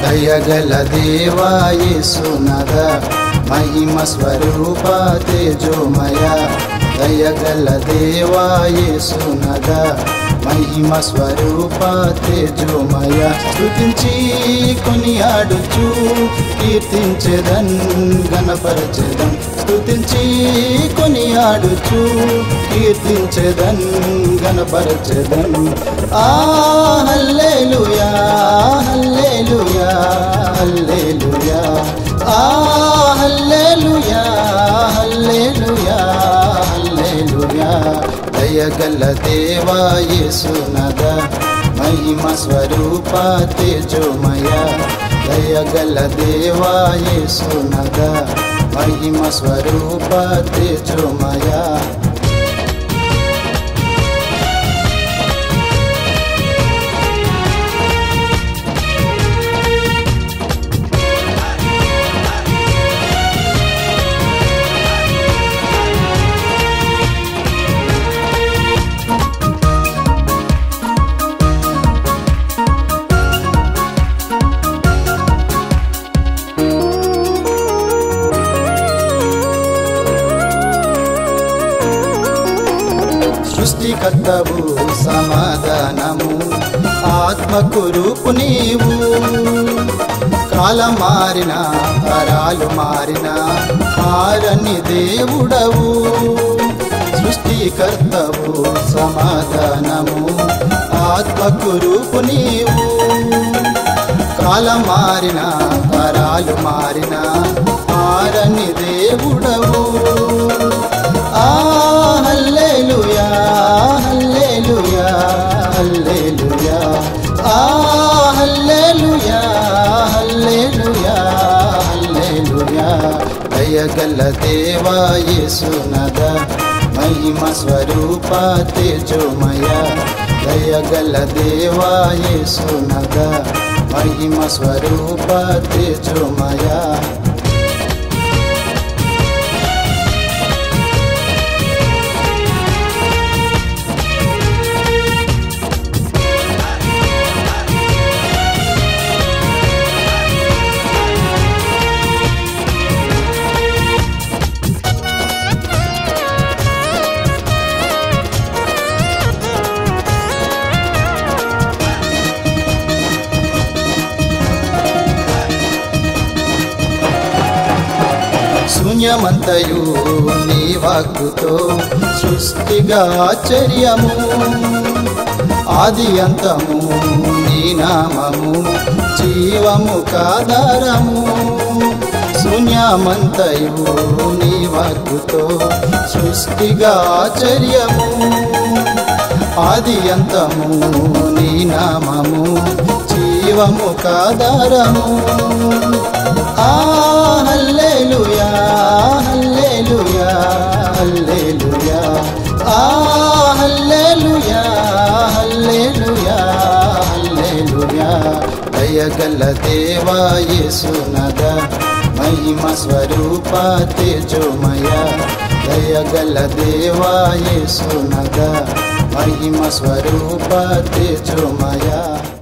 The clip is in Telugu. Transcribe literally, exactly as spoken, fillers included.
దయగల దేవా యేసునాథ మహిమ స్వరూప తేజోమయ దయగల దేవా యేసునాథ మహిమ స్వరూప తేజోమయ స్తుతించి కొనియాడుచు కీర్తించెదన్ గణపరచెదన్ స్తుతించి కొనియాడుచు కీర్తించెదన్ గణపరచెదన్ ఆ హల్లెలూయా హల్లెలూయా హల్లెలూయా ఆ హల్లెలూయా హల్లెలూయా హల్లెలూయా దయగల దేవా యేసునాథ మహిమ స్వరూప తేజోమయ దయగల దేవా యేసునాథ మహిమ స్వరూప తేజోమయ సృష్టికర్తవు సమాధానము ఆత్మకు రూపు నీవు కాలం మారిన తరాలు మారిన మారని దేవుడవు సృష్టికర్తవు సమాధానము ఆత్మకు రూపు నీవు కాలం మారిన తరాలు మారిన మారని దేవుడవు ఆ హల్లెలూయా హల్లెలూయా హల్లెలూయా ఆ హల్లెలూయా హల్లెలూయా హల్లెలూయా దయగల దేవా యేసునాథ మహిమ స్వరూప తేజోమయ దయగల దేవా యేసునాథ మహిమ స్వరూప తేజోమయ శూన్యమంతయు నీ వాక్కుతో సృష్టిగా ఆశ్చర్యము ఆది అంతము నీ నామము జీవము కాధారము శూన్యమంతయు నీ వాక్కుతో సృష్టిగా ఆశ్చర్యము ఆది అంతము నీ నామము జీవము కాధారము ఆ హల్లెలూయా హల్లెలూయా హల్లెలూయా ఆ హల్లెలూయా హల్లెలూయా హల్లెలూయా దయగల దేవా యేసునాథ మహిమ స్వరూప తేజోమయ దయగల దేవా యేసునాథ మహిమ స్వరూప తేజోమయ